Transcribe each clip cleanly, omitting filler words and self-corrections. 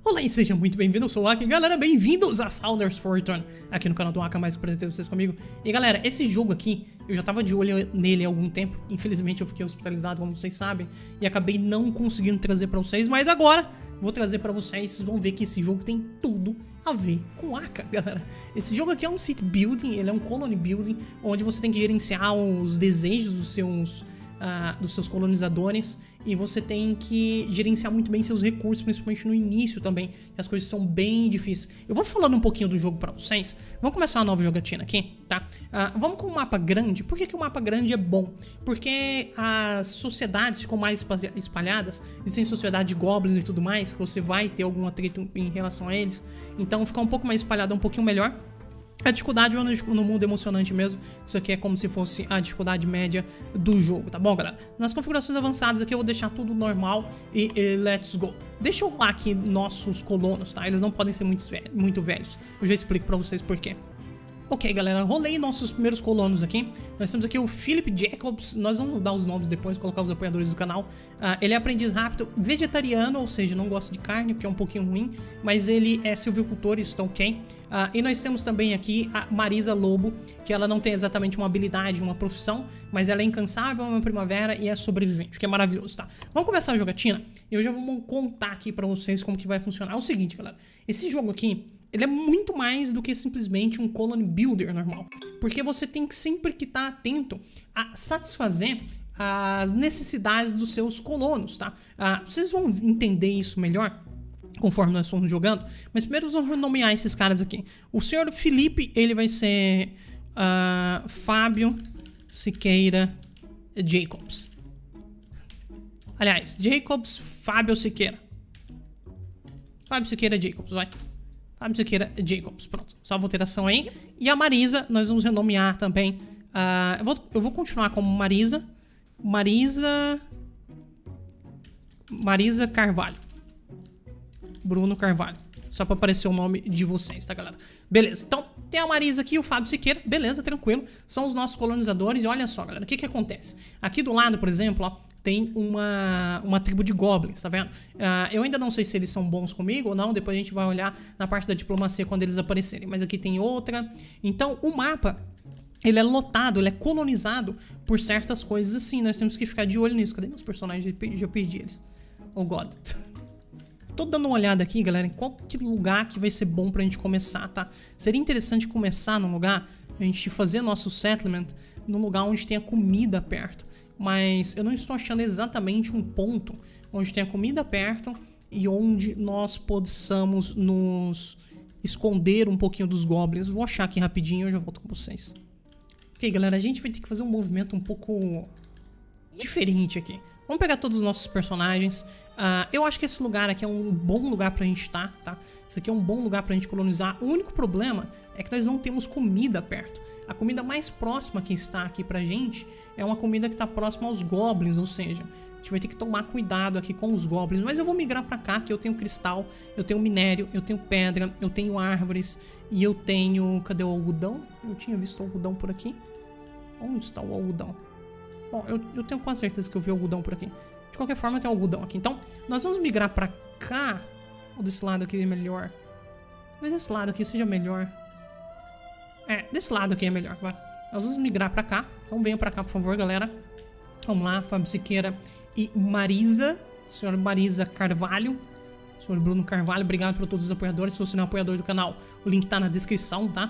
Olá e seja muito bem-vindo, eu sou o Aka. Galera, bem-vindos a Founders Fortune, aqui no canal do Aka, mais prazer ter vocês comigo. E galera, esse jogo aqui, eu já tava de olho nele há algum tempo. Infelizmente eu fiquei hospitalizado, como vocês sabem, e acabei não conseguindo trazer pra vocês. Mas agora, vou trazer pra vocês, vocês vão ver que esse jogo tem tudo a ver com Aka, galera. Esse jogo aqui é um city building, ele é um colony building, onde você tem que gerenciar os desejos dos seus colonizadores, e você tem que gerenciar muito bem seus recursos, principalmente no início também, que as coisas são bem difíceis. Eu vou falando um pouquinho do jogo pra vocês. Vamos começar uma nova jogatina aqui, tá? Vamos com um mapa grande. Por que o mapa grande é bom? Porque as sociedades ficam mais espalhadas. Existem sociedade de goblins e tudo mais, que você vai ter algum atrito em relação a eles. Então ficar um pouco mais espalhado é um pouquinho melhor. A dificuldade no mundo emocionante mesmo. Isso aqui é como se fosse a dificuldade média do jogo, tá bom, galera? Nas configurações avançadas aqui eu vou deixar tudo normal e let's go. Deixa eu rolar aqui nossos colonos, tá? Eles não podem ser muito velhos. Eu já explico pra vocês por quê. Ok, galera, rolei nossos primeiros colonos aqui. Nós temos aqui o Philip Jacobs. Nós vamos dar os nomes depois, colocar os apoiadores do canal. Ele é aprendiz rápido, vegetariano, ou seja, não gosta de carne, o que é um pouquinho ruim. Mas ele é silvicultor, isso tá ok. E nós temos também aqui a Marisa Lobo, que ela não tem exatamente uma habilidade, uma profissão, mas ela é incansável, é uma primavera e é sobrevivente, o que é maravilhoso, tá? Vamos começar a jogatina? Eu já vou contar aqui pra vocês como que vai funcionar. É o seguinte, galera, esse jogo aqui, ele é muito mais do que simplesmente um colony builder normal, porque você tem que sempre que estar atento a satisfazer as necessidades dos seus colonos, tá? Vocês vão entender isso melhor conforme nós formos jogando, mas primeiro vamos nomear esses caras aqui. O senhor Felipe, ele vai ser Fábio Siqueira Jacobs. Aliás, Jacobs Fábio Siqueira. Fábio Siqueira Jacobs, vai. Fábio Siqueira Jacobs, pronto. Salva a alteração aí. E a Marisa, nós vamos renomear também. Eu vou continuar como Marisa. Marisa Carvalho. Bruno Carvalho. Só pra aparecer o nome de vocês, tá, galera? Beleza, então tem a Marisa aqui e o Fábio Siqueira. Beleza, tranquilo. São os nossos colonizadores. E olha só, galera, o que que acontece? Aqui do lado, por exemplo, ó, tem uma tribo de goblins, tá vendo? Eu ainda não sei se eles são bons comigo ou não. Depois a gente vai olhar na parte da diplomacia quando eles aparecerem. Mas aqui tem outra. Então o mapa, ele é lotado, ele é colonizado por certas coisas assim. Nós temos que ficar de olho nisso. Cadê meus personagens? Já perdi eles. Oh God. Tô dando uma olhada aqui, galera, em qual lugar que vai ser bom pra gente começar, tá? Seria interessante começar num lugar, a gente fazer nosso settlement num lugar onde tenha comida perto. Mas eu não estou achando exatamente um ponto onde tenha comida perto e onde nós possamos nos esconder um pouquinho dos goblins. Vou achar aqui rapidinho e eu já volto com vocês. Ok, galera, a gente vai ter que fazer um movimento um pouco diferente aqui. Vamos pegar todos os nossos personagens. Eu acho que esse lugar aqui é um bom lugar pra gente estar, tá? Esse aqui é um bom lugar pra gente colonizar. O único problema é que nós não temos comida perto. A comida mais próxima que está aqui pra gente é uma comida que tá próxima aos goblins, ou seja, a gente vai ter que tomar cuidado aqui com os goblins. Mas eu vou migrar pra cá, que eu tenho cristal, eu tenho minério, eu tenho pedra, eu tenho árvores e eu tenho... Cadê o algodão? Eu tinha visto o algodão por aqui. Onde está o algodão? Bom, eu tenho quase certeza que eu vi algodão por aqui. De qualquer forma, tem algodão aqui. Então, nós vamos migrar pra cá. Ou desse lado aqui é melhor? Talvez desse lado aqui seja melhor. Desse lado aqui é melhor. Vai. Nós vamos migrar pra cá. Então, venham pra cá, por favor, galera. Vamos lá, Fábio Siqueira e Marisa. Senhora Marisa Carvalho. Senhor Bruno Carvalho, obrigado por todos os apoiadores. Se você não é apoiador do canal, o link tá na descrição, tá?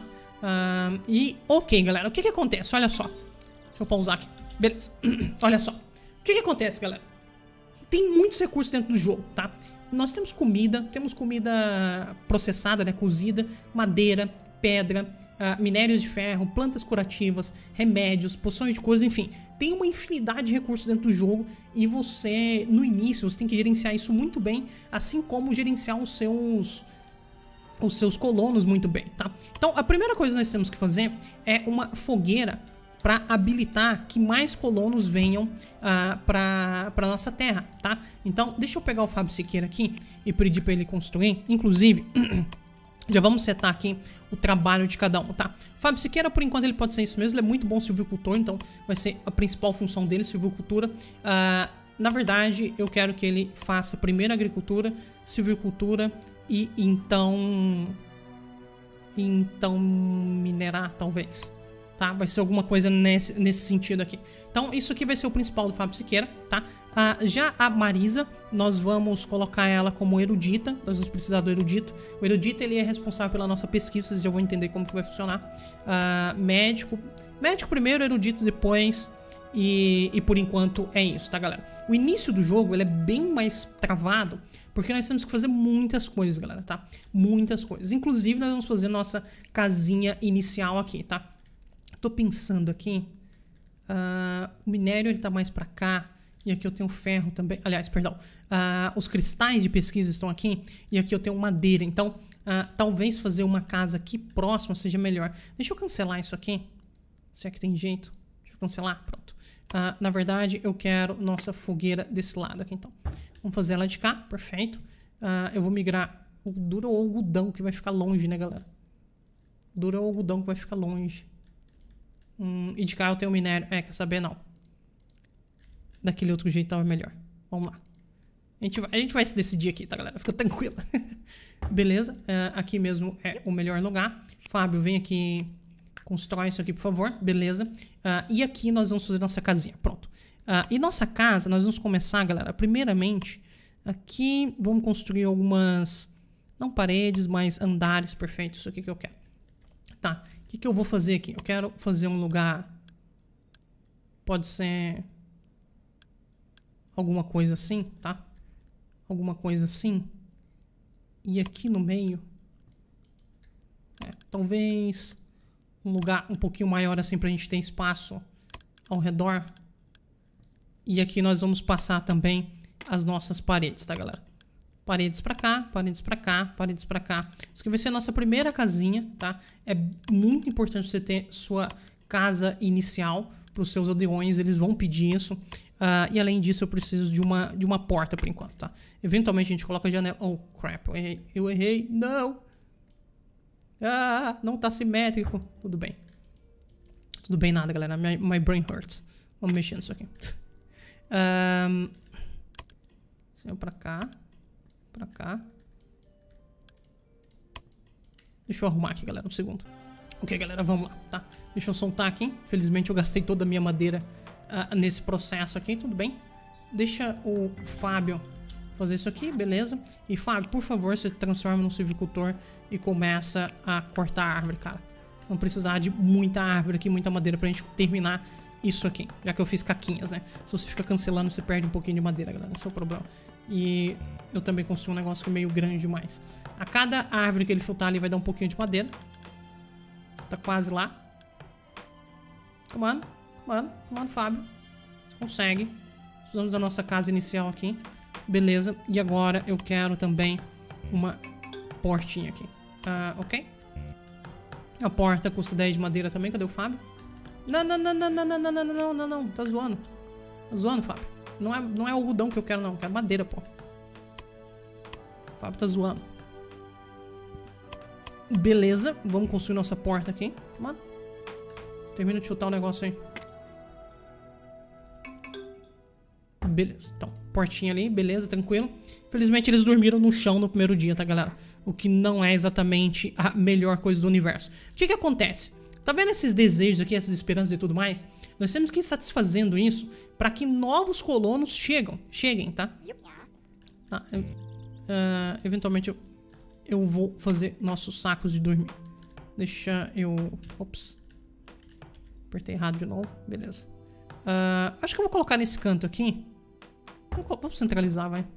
Ok, galera. O que que acontece? Olha só. Deixa eu pausar aqui. Beleza, olha só. O que que acontece, galera? Tem muitos recursos dentro do jogo, tá? Nós temos comida processada, né, cozida, madeira, pedra, minérios de ferro, plantas curativas, remédios, poções de cores, enfim. Tem uma infinidade de recursos dentro do jogo e você, no início, você tem que gerenciar isso muito bem, assim como gerenciar os seus colonos muito bem, tá? Então, a primeira coisa que nós temos que fazer é uma fogueira para habilitar que mais colonos venham para nossa terra, tá? Então, deixa eu pegar o Fábio Siqueira aqui e pedir para ele construir. Inclusive, já vamos setar aqui o trabalho de cada um, tá? O Fábio Siqueira, por enquanto, ele pode ser isso mesmo. Ele é muito bom silvicultor, então vai ser a principal função dele, silvicultura. Na verdade, eu quero que ele faça primeiro agricultura, silvicultura e então minerar, talvez. Tá? Vai ser alguma coisa nesse sentido aqui. Então, isso aqui vai ser o principal do Fábio Siqueira, tá? Já a Marisa, nós vamos colocar ela como erudita. Nós vamos precisar do erudito. O erudito, ele é responsável pela nossa pesquisa. Vocês já vão entender como que vai funcionar. Médico primeiro, erudito depois. E por enquanto é isso, tá, galera? O início do jogo, ele é bem mais travado, porque nós temos que fazer muitas coisas, galera, tá? Muitas coisas. Inclusive, nós vamos fazer nossa casinha inicial aqui, tá? Tô pensando aqui, o minério ele tá mais pra cá, e aqui eu tenho ferro também, aliás, perdão, os cristais de pesquisa estão aqui, e aqui eu tenho madeira, então talvez fazer uma casa aqui próxima seja melhor. Deixa eu cancelar isso aqui, se é que tem jeito, deixa eu cancelar, pronto. Na verdade eu quero nossa fogueira desse lado aqui, então vamos fazer ela de cá, perfeito. Eu vou migrar, o duro é o algodão que vai ficar longe, né, galera? O duro é o algodão que vai ficar longe. E de cá eu tenho minério. Quer saber? Não. Daquele outro jeito tava melhor. Vamos lá. A gente vai se decidir aqui, tá, galera? Fica tranquila. Beleza. Aqui mesmo é o melhor lugar. Fábio, vem aqui. Constrói isso aqui, por favor. Beleza. E aqui nós vamos fazer nossa casinha. Pronto. E nossa casa, nós vamos começar, galera. Primeiramente, aqui vamos construir algumas... Não paredes, mas andares. Perfeito. Isso aqui que eu quero. Tá. O que eu vou fazer aqui? Eu quero fazer um lugar... Pode ser... Alguma coisa assim, tá? Alguma coisa assim. E aqui no meio... talvez... Um lugar um pouquinho maior assim pra gente ter espaço ao redor. E aqui nós vamos passar também as nossas paredes, tá, galera? Paredes pra cá, paredes pra cá, paredes pra cá. Isso aqui vai ser a nossa primeira casinha, tá? É muito importante você ter sua casa inicial para os seus aldeões, eles vão pedir isso. E além disso, eu preciso de uma porta por enquanto, tá? Eventualmente a gente coloca a janela... Oh, crap, eu errei. Não! Não tá simétrico. Tudo bem. Tudo bem nada, galera. My brain hurts. Vamos mexer nisso aqui. Pra cá. Pra cá. Deixa eu arrumar aqui, galera, um segundo. Ok, galera, vamos lá, tá? Deixa eu soltar aqui. Infelizmente eu gastei toda a minha madeira nesse processo aqui, tudo bem. Deixa o Fábio fazer isso aqui, beleza. E Fábio, por favor, você transforma num silvicultor e começa a cortar a árvore, cara. Vamos precisar de muita árvore aqui, muita madeira pra gente terminar isso aqui, já que eu fiz caquinhas, né? Se você fica cancelando, você perde um pouquinho de madeira, galera. Esse é o problema. E eu também construí um negócio que é meio grande demais. A cada árvore que ele chutar ali vai dar um pouquinho de madeira. Tá quase lá. Comando, Fábio. Você consegue. Precisamos da nossa casa inicial aqui. Beleza. E agora eu quero também uma portinha aqui. Ok? A porta custa 10 de madeira também. Cadê o Fábio? Não. Tá zoando. Tá zoando, Fábio. Não é o algodão que eu quero, não. Eu quero madeira, pô. O Fábio tá zoando. Beleza. Vamos construir nossa porta aqui. Mano. Termina de chutar o negócio aí. Beleza. Então, portinha ali. Beleza, tranquilo. Felizmente eles dormiram no chão no primeiro dia, tá, galera? O que não é exatamente a melhor coisa do universo. O que acontece? Tá vendo esses desejos aqui, essas esperanças e tudo mais? Nós temos que ir satisfazendo isso para que novos colonos cheguem, tá? Tá, eventualmente eu vou fazer nossos sacos de dormir. Deixa eu... Ops. Apertei errado de novo. Beleza. Acho que eu vou colocar nesse canto aqui. Vamos centralizar, vai.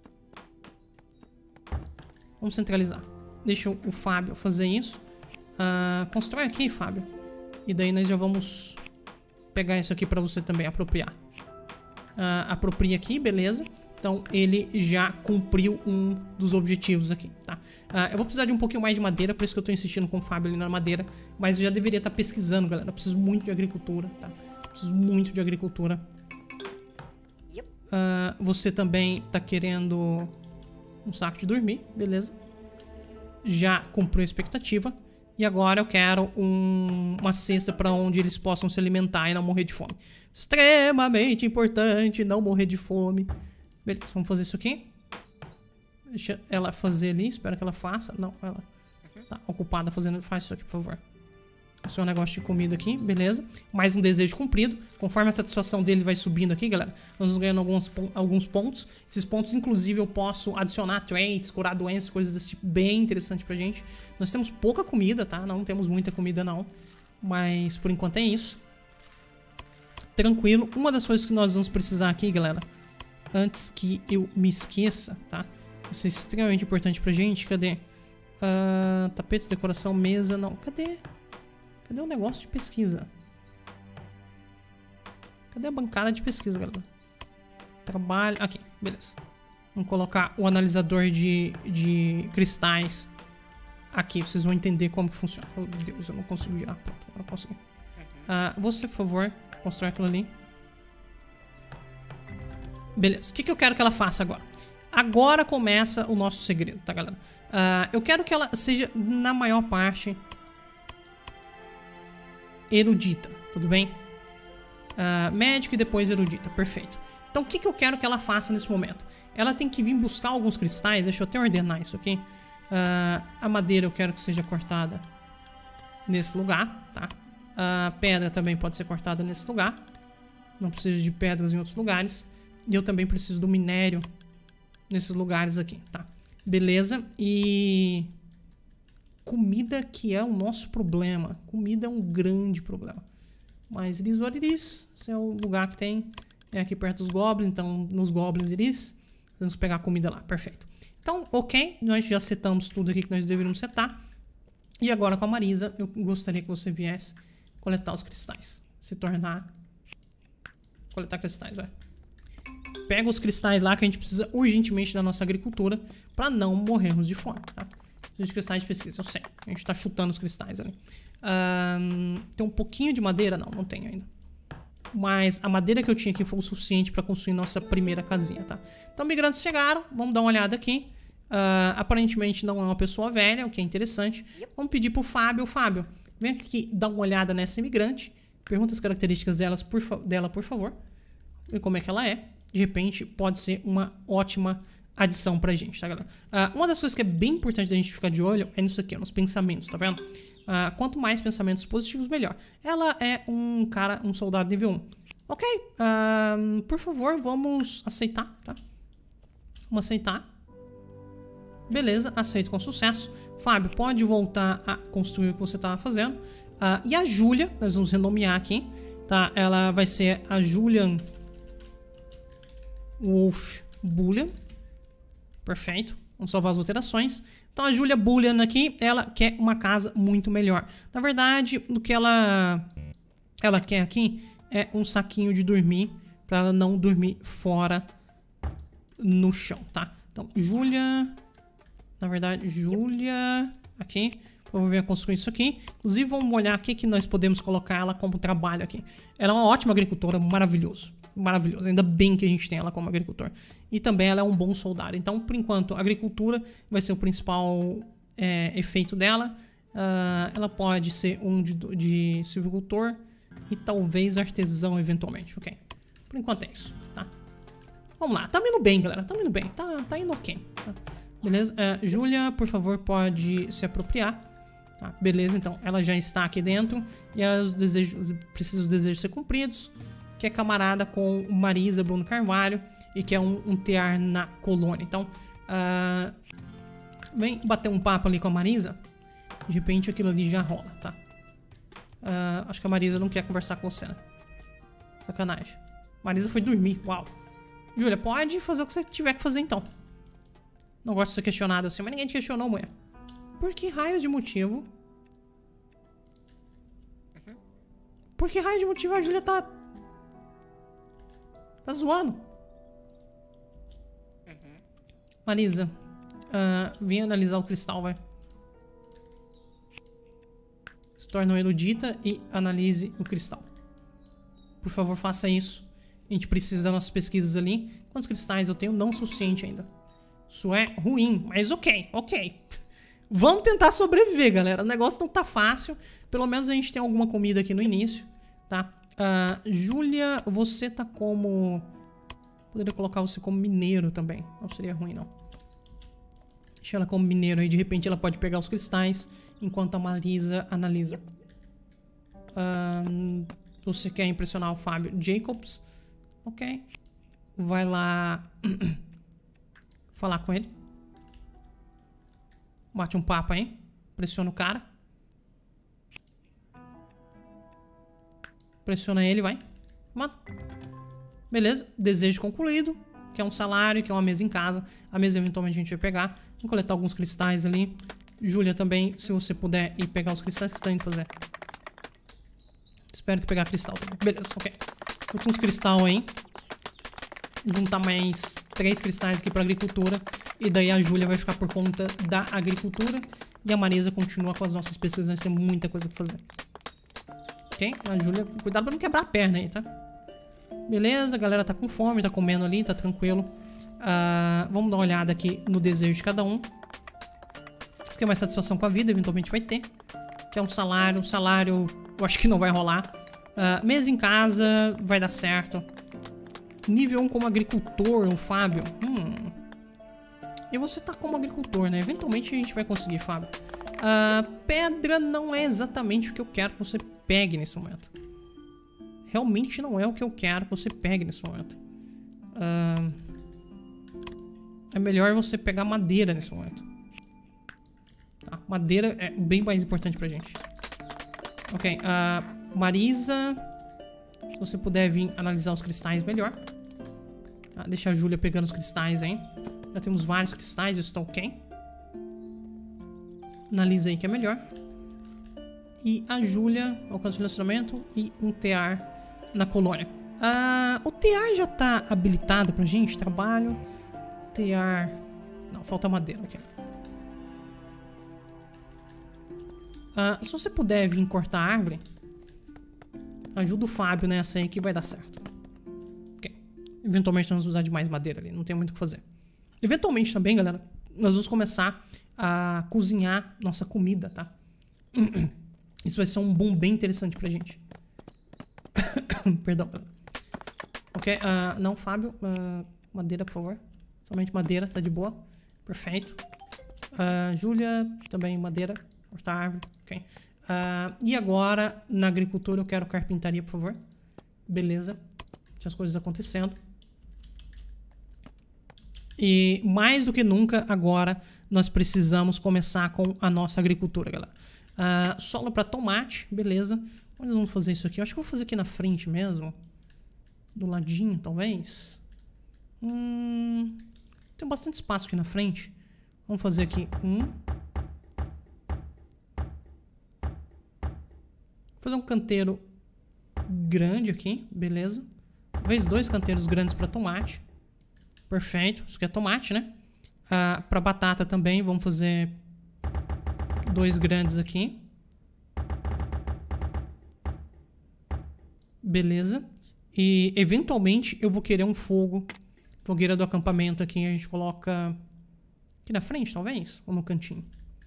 Vamos centralizar. Deixa o Fábio fazer isso. Constrói aqui, Fábio. E daí nós já vamos pegar isso aqui pra você também apropriar. Apropria aqui, beleza. Então ele já cumpriu um dos objetivos aqui, tá? Eu vou precisar de um pouquinho mais de madeira, por isso que eu tô insistindo com o Fábio ali na madeira. Mas eu já deveria estar pesquisando, galera. Eu preciso muito de agricultura, tá? Preciso muito de agricultura. Você também tá querendo um saco de dormir, beleza. Já cumpriu a expectativa. E agora eu quero uma cesta para onde eles possam se alimentar e não morrer de fome. Extremamente importante não morrer de fome. Beleza, vamos fazer isso aqui. Deixa ela fazer ali, espero que ela faça. Não, ela tá ocupada fazendo. Faz isso aqui, por favor. Esse é um negócio de comida aqui, beleza. Mais um desejo cumprido. Conforme a satisfação dele vai subindo aqui, galera, nós vamos ganhando alguns pontos. Esses pontos, inclusive, eu posso adicionar traits, curar doenças, coisas desse tipo, bem interessante pra gente. Nós temos pouca comida, tá? Não temos muita comida, não. Mas, por enquanto, é isso. Tranquilo. Uma das coisas que nós vamos precisar aqui, galera, antes que eu me esqueça, tá? Isso é extremamente importante pra gente. Cadê? Tapetes, decoração, mesa, não. Cadê o negócio de pesquisa? Cadê a bancada de pesquisa, galera? Trabalho... Aqui, beleza. Vamos colocar o analisador de cristais aqui. Vocês vão entender como que funciona. Oh, Deus, eu não consigo virar. Pronto, agora eu consegui. Você, por favor, constrói aquilo ali. Beleza. O que eu quero que ela faça agora? Agora começa o nosso segredo, tá, galera? Eu quero que ela seja, na maior parte, erudita, tudo bem? Médico e depois erudita, perfeito. Então o que eu quero que ela faça nesse momento? Ela tem que vir buscar alguns cristais, deixa eu até ordenar isso aqui. A madeira eu quero que seja cortada nesse lugar, tá? A pedra também pode ser cortada nesse lugar. Não preciso de pedras em outros lugares. E eu também preciso do minério nesses lugares aqui, tá? Beleza, e... comida que é o nosso problema. Comida é um grande problema. Mas iris what it is. Esse é o lugar que tem. É aqui perto dos goblins. Então, nos goblins iris, vamos pegar a comida lá. Perfeito. Então, ok. Nós já setamos tudo aqui que nós deveríamos setar. E agora com a Marisa, eu gostaria que você viesse coletar os cristais. Se tornar... coletar cristais, vai. Pega os cristais lá que a gente precisa urgentemente da nossa agricultura para não morrermos de fome, tá? De cristais de pesquisa, eu sei. A gente tá chutando os cristais ali. Tem um pouquinho de madeira? Não tenho ainda. Mas a madeira que eu tinha aqui foi o suficiente para construir nossa primeira casinha, tá? Então, migrantes chegaram. Vamos dar uma olhada aqui. Aparentemente não é uma pessoa velha, o que é interessante. Vamos pedir pro Fábio. Fábio, vem aqui dar uma olhada nessa imigrante. Pergunta as características dela, por favor. E como é que ela é. De repente, pode ser uma ótima adição pra gente, tá, galera? Uma das coisas que é bem importante da gente ficar de olho é nisso aqui, nos pensamentos, tá vendo? Quanto mais pensamentos positivos, melhor. Ela é um soldado nível 1. Ok, por favor, vamos aceitar, tá? Vamos aceitar. Beleza, aceito com sucesso. Fábio, pode voltar a construir o que você estava fazendo. E a Júlia, nós vamos renomear aqui, tá? Ela vai ser a Julian Wolf Bullion. Perfeito. Vamos salvar as alterações. Então a Julia Bullion aqui, ela quer uma casa muito melhor. Na verdade, o que ela quer aqui é um saquinho de dormir, para ela não dormir fora no chão, tá? Então, Julia... Na verdade, Julia... Aqui. Vamos ver a construir isso aqui. Inclusive, vamos olhar aqui que nós podemos colocar ela como trabalho aqui. Ela é uma ótima agricultora, maravilhoso. Maravilhoso, ainda bem que a gente tem ela como agricultor. E também ela é um bom soldado. Então, por enquanto, a agricultura vai ser o principal efeito dela. Ela pode ser um de silvicultor e talvez artesão eventualmente, ok? Por enquanto é isso, tá? Vamos lá, tá indo bem, galera, tá indo bem, tá indo ok, tá? Beleza, Júlia, por favor, pode se apropriar, tá? Beleza, então, ela já está aqui dentro e precisa os desejos ser cumpridos. Que é camarada com Marisa Bruno Carvalho e que é um tear na colônia. Então, vem bater um papo ali com a Marisa. De repente aquilo ali já rola, tá? Acho que a Marisa não quer conversar com você, né? Sacanagem. Marisa foi dormir, uau. Júlia, pode fazer o que você tiver que fazer então. Não gosto de ser questionado assim, mas ninguém te questionou, mulher. Por que raio de motivo? Por que raio de motivo a Júlia tá zoando? Marisa, vem analisar o cristal, vai. Se torne uma erudita e analise o cristal. Por favor, faça isso. A gente precisa das nossas pesquisas ali. Quantos cristais eu tenho? Não o suficiente ainda. Isso é ruim, mas ok. Vamos tentar sobreviver, galera. O negócio não tá fácil. Pelo menos a gente tem alguma comida aqui no início, tá? Júlia, você tá como... Poderia colocar você como mineiro também. Não seria ruim, não. Deixa ela como mineiro aí. De repente ela pode pegar os cristais enquanto a Marisa analisa. Você quer impressionar o Fábio Jacobs? Ok. Vai lá falar com ele. Bate um papo aí. Pressiona o cara. Pressiona ele, vai. Mano. Beleza. Desejo concluído. Que é um salário, que é uma mesa em casa. A mesa eventualmente a gente vai pegar. Vamos coletar alguns cristais ali. Júlia também, se você puder ir pegar os cristais que você está indo fazer. Espero que pegar cristal também. Beleza, ok. Tô com uns cristais aí. Juntar mais 3 cristais aqui pra agricultura. E daí a Júlia vai ficar por conta da agricultura. E a Marisa continua com as nossas pesquisas. Nós temos muita coisa pra fazer. Ok? A Júlia, cuidado pra não quebrar a perna aí, tá? Beleza, a galera tá com fome, tá comendo ali, tá tranquilo. Vamos dar uma olhada aqui no desejo de cada um. Se quer mais satisfação com a vida, eventualmente vai ter. Que é um salário. Um salário eu acho que não vai rolar. Mesa em casa vai dar certo. Nível 1 como agricultor, o Fábio. E você tá como agricultor, né? Eventualmente a gente vai conseguir, Fábio. Pedra não é exatamente o que eu quero que você pegue nesse momento. Realmente não é o que eu quero que você pegue nesse momento. É melhor você pegar madeira nesse momento. Tá? Madeira é bem mais importante pra gente. Ok, Marisa, se você puder vir analisar os cristais melhor. Deixa a Júlia pegando os cristais aí. Já temos vários cristais, eu estou ok. Analisa aí que é melhor. E a Júlia alcança o relacionamento e um tear na colônia. O tear já tá habilitado pra gente? Trabalho. Tear. Não, falta madeira, ok. Se você puder vir cortar a árvore, ajuda o Fábio nessa aí que vai dar certo. Ok. Eventualmente nós vamos usar de mais madeira ali, não tem muito o que fazer. Eventualmente também, galera, nós vamos começar a cozinhar nossa comida, tá? Isso vai ser um boom bem interessante pra gente. Perdão, galera. Ok, não, Fábio, madeira, por favor. Somente madeira, tá de boa. Perfeito. Júlia, também madeira. Cortar árvore, ok. E agora, na agricultura, eu quero carpintaria, por favor. Beleza. Tinha as coisas acontecendo. E mais do que nunca, agora, nós precisamos começar com a nossa agricultura, galera. Solo para tomate, beleza. Onde nós vamos fazer isso aqui? Eu acho que eu vou fazer aqui na frente mesmo. Do ladinho, talvez. Tem bastante espaço aqui na frente. Vamos fazer aqui fazer um canteiro grande aqui, beleza. Talvez 2 canteiros grandes para tomate. Perfeito, isso aqui é tomate, né? Para batata também, vamos fazer 2 grandes aqui. Beleza. E eventualmente eu vou querer um fogo. Fogueira do acampamento aqui, a gente coloca aqui na frente, talvez? Ou no cantinho?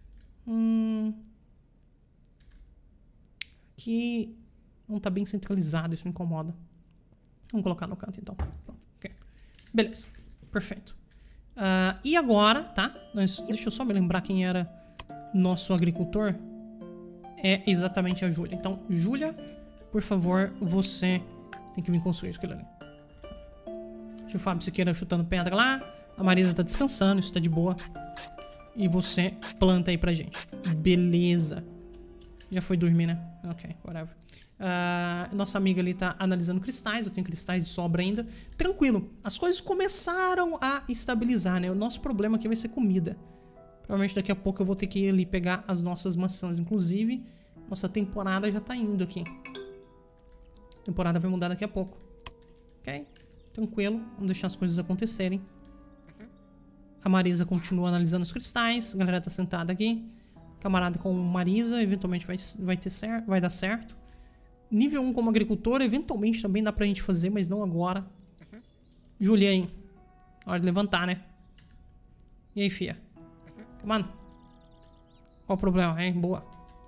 Aqui não tá bem centralizado, isso me incomoda. Vamos colocar no canto então. Pronto, ok. Beleza, perfeito. E agora, tá? Deixa eu só me lembrar quem era nosso agricultor. É exatamente a Júlia. Então, Júlia, por favor, você tem que vir construir isso aqui ali. Deixa o Fábio Siqueira chutando pedra lá. A Marisa tá descansando, isso tá de boa. E você planta aí pra gente. Beleza. Já foi dormir, né? Ok, whatever. Nossa amiga ali tá analisando cristais. Eu tenho cristais de sobra ainda. Tranquilo, as coisas começaram a estabilizar, né? O nosso problema aqui vai ser comida. Provavelmente daqui a pouco eu vou ter que ir ali pegar as nossas maçãs. Inclusive, nossa temporada já tá indo aqui. A temporada vai mudar daqui a pouco. Ok? Tranquilo, vamos deixar as coisas acontecerem. A Marisa continua analisando os cristais. A galera tá sentada aqui. Camarada com Marisa, eventualmente vai dar certo. Nível 1 como agricultor, eventualmente também dá pra gente fazer, mas não agora. Julia aí. Hora de levantar, né? E aí, fia? Come on. Qual o problema, hein? Boa.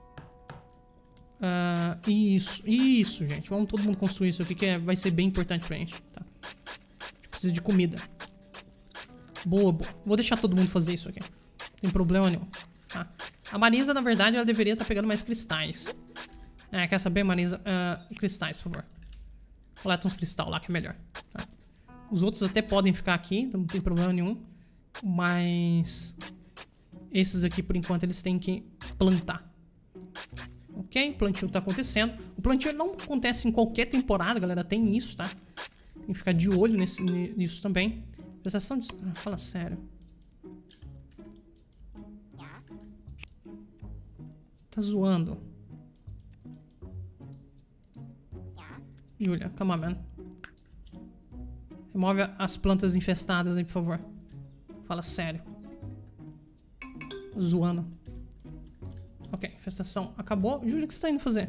Isso, gente. Vamos todo mundo construir isso aqui, que vai ser bem importante pra gente, tá? A gente precisa de comida. Boa, boa. Vou deixar todo mundo fazer isso aqui. Não tem problema nenhum, tá? A Marisa, na verdade, ela deveria estar pegando mais cristais. Quer saber, Marisa? Cristais, por favor. Coleta uns cristais lá, que é melhor, tá? Os outros até podem ficar aqui, não tem problema nenhum. Mas... esses aqui, por enquanto, eles têm que plantar. Ok? O plantio tá acontecendo. O plantio não acontece em qualquer temporada, galera. Tem isso, tá? Tem que ficar de olho nisso também. Prestação de... fala sério. Tá zoando. Julia, come on, man. Remove as plantas infestadas aí, por favor. Fala sério. Zoando. Ok, infestação acabou. Júlia, o que você tá indo fazer?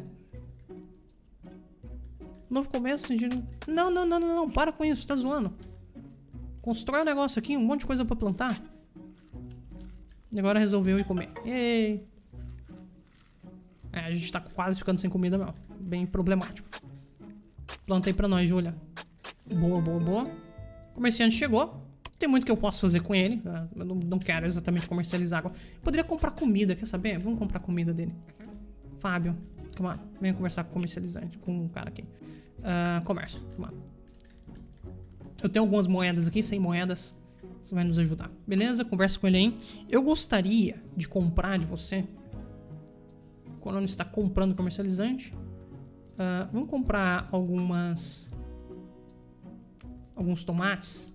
Novo começo, Júlia. Não, para com isso, você tá zoando. Constrói um negócio aqui, um monte de coisa pra plantar. E agora resolveu ir comer. Ei. A gente tá quase ficando sem comida mesmo. Bem problemático. Planta aí pra nós, Júlia. Boa, boa, boa. O comerciante chegou. Tem muito que eu posso fazer com ele. Eu não quero exatamente comercializar agora. Poderia comprar comida, quer saber? Vamos comprar comida dele. Fábio, come on. Venha conversar com o comercializante, com o cara aqui. Comércio, come on. Eu tenho algumas moedas aqui, 100 moedas. Você vai nos ajudar. Beleza? Conversa com ele aí. Eu gostaria de comprar de você. Quando ele está comprando comercializante. Vamos comprar alguns tomates.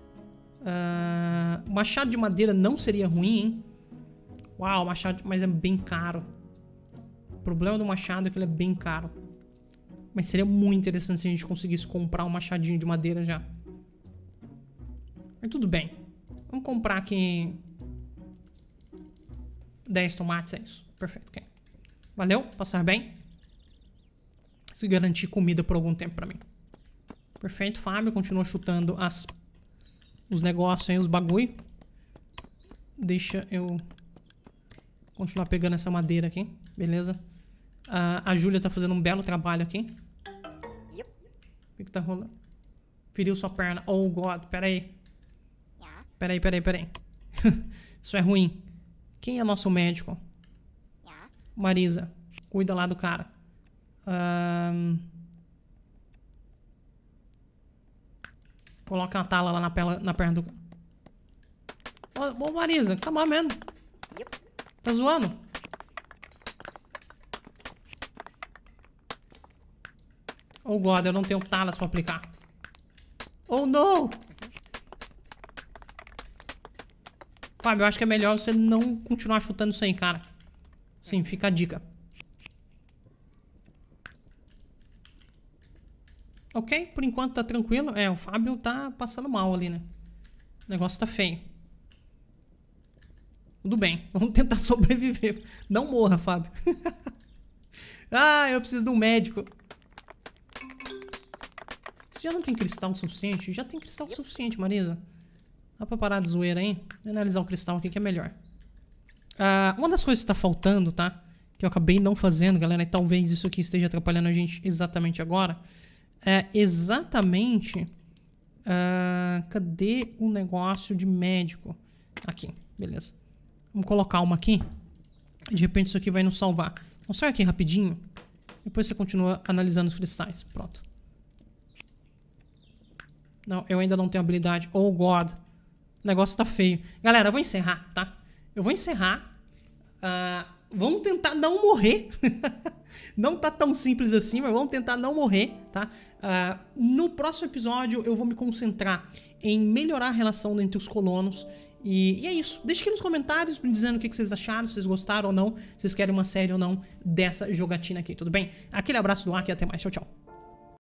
Machado de madeira não seria ruim, hein? Uau, machado, mas é bem caro. O problema do machado é que ele é bem caro. Mas seria muito interessante se a gente conseguisse comprar um machadinho de madeira já. Mas tudo bem. Vamos comprar aqui 10 tomates, é isso. Perfeito, ok. Valeu, passar bem. Se garantir comida por algum tempo pra mim. Perfeito, Fábio continua chutando os negócios aí, os bagulho. Deixa eu continuar pegando essa madeira aqui. Beleza. A Júlia tá fazendo um belo trabalho aqui. O que tá rolando? Feriu sua perna. Oh, God. Pera aí. Pera aí. Isso é ruim. Quem é nosso médico? Marisa. Cuida lá do cara. Coloca a tala lá na perna do... Ô, Marisa, come on, man. Tá zoando? Oh, God, eu não tenho talas pra aplicar. Oh, não! Fábio, eu acho que é melhor você não continuar chutando isso aí, cara. Sim, fica a dica. Ok, por enquanto tá tranquilo. O Fábio tá passando mal ali, né? O negócio tá feio. Tudo bem, vamos tentar sobreviver. Não morra, Fábio. Eu preciso de um médico. Você já não tem cristal suficiente? Já tem cristal suficiente, Marisa. Dá pra parar de zoeira aí? Vou analisar o cristal aqui que é melhor. Uma das coisas que tá faltando, tá? Que eu acabei não fazendo, galera, e talvez isso aqui esteja atrapalhando a gente exatamente agora. Exatamente... cadê o negócio de médico? Aqui, beleza. Vamos colocar uma aqui. De repente isso aqui vai nos salvar. Mostrar aqui rapidinho. Depois você continua analisando os cristais. Pronto. Não, eu ainda não tenho habilidade. Oh, God. O negócio tá feio. Galera, eu vou encerrar, tá? Eu vou encerrar. Vamos tentar não morrer. Não tá tão simples assim, mas vamos tentar não morrer, tá? No próximo episódio eu vou me concentrar em melhorar a relação entre os colonos. E é isso. Deixa aqui nos comentários me dizendo o que vocês acharam, se vocês gostaram ou não, se vocês querem uma série ou não dessa jogatina aqui, tudo bem? Aquele abraço do Aki e até mais. Tchau, tchau.